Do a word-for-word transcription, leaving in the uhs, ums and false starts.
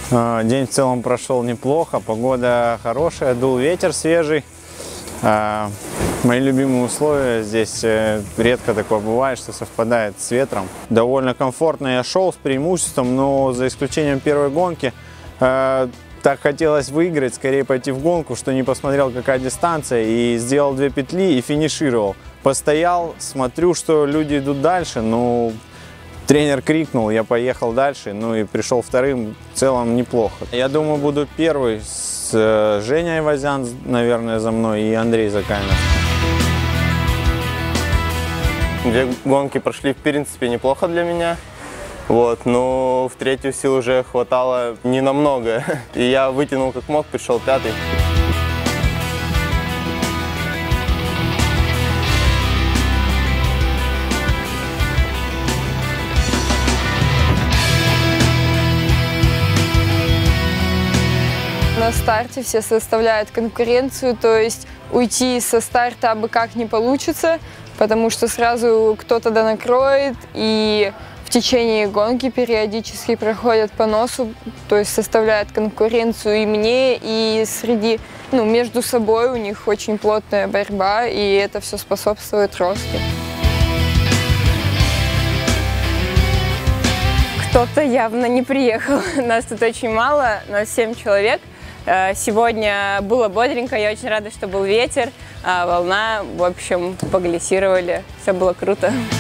День в целом прошел неплохо, погода хорошая, дул ветер свежий. Мои любимые условия, здесь редко такое бывает, что совпадает с ветром. Довольно комфортно я шел с преимуществом, но за исключением первой гонки так хотелось выиграть, скорее пойти в гонку, что не посмотрел, какая дистанция, и сделал две петли и финишировал. Постоял, смотрю, что люди идут дальше, но тренер крикнул, я поехал дальше, ну и пришел вторым, в целом неплохо. Я думаю, буду первый с Женей Возян, наверное, за мной, и Андрей Закаменов. Две гонки прошли, в принципе, неплохо для меня. Вот, но в третью сил уже хватало не намного. И я вытянул как мог, пришел пятый. На старте все составляют конкуренцию, то есть уйти со старта абы как не получится, потому что сразу кто-то донакроет, и в течение гонки периодически проходят по носу, то есть составляют конкуренцию и мне, и среди, ну, между собой у них очень плотная борьба, и это все способствует росту. Кто-то явно не приехал. Нас тут очень мало, нас семь человек. Сегодня было бодренько, я очень рада, что был ветер, волна, в общем, поглиссировали, все было круто.